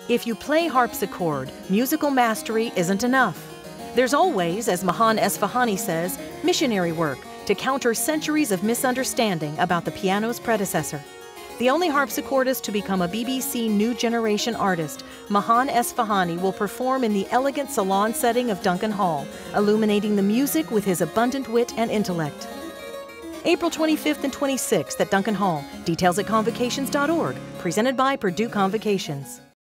If you play harpsichord, musical mastery isn't enough. There's always, as Mahan Esfahani says, missionary work to counter centuries of misunderstanding about the piano's predecessor. The only harpsichordist to become a BBC New Generation artist, Mahan Esfahani will perform in the elegant salon setting of Duncan Hall, illuminating the music with his abundant wit and intellect. April 25th and 26th at Duncan Hall. Details at convocations.org. Presented by Purdue Convocations.